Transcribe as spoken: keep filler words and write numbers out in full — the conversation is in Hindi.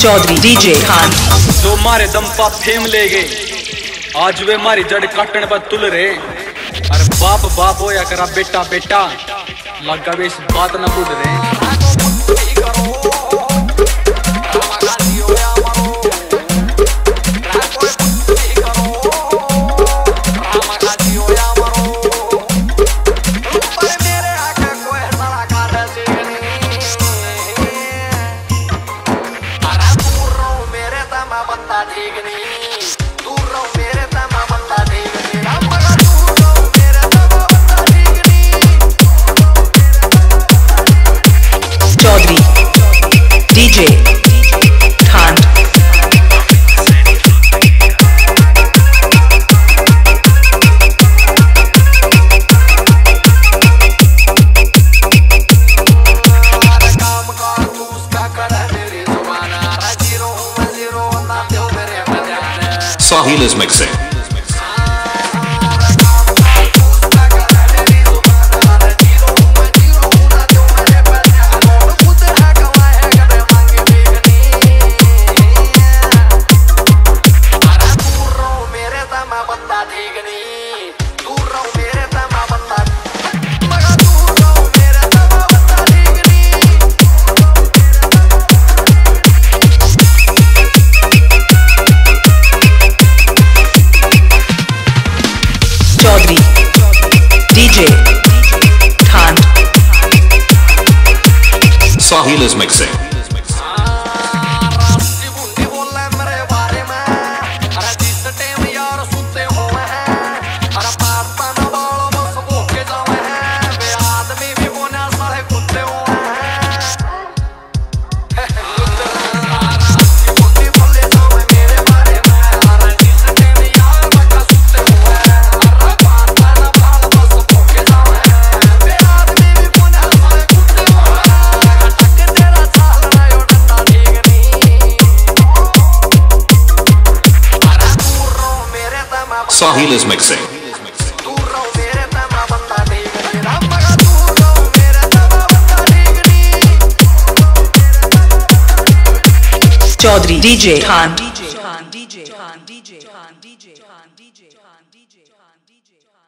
चौधरी डीजे धांद। जो मारे दम पा फेम ले गए, आज वे मारी जड़ काटने पर तुल रहे। अरे बाप बाप होया करा बेटा बेटा, लगा वे इस बात न भूल रहे। Chaudhary DJ Dhand. Sahil is mixing. Chaudhary DJ Dhand. Sahil is mixing. Sahil is mixing. Chaudhary DJ धांद।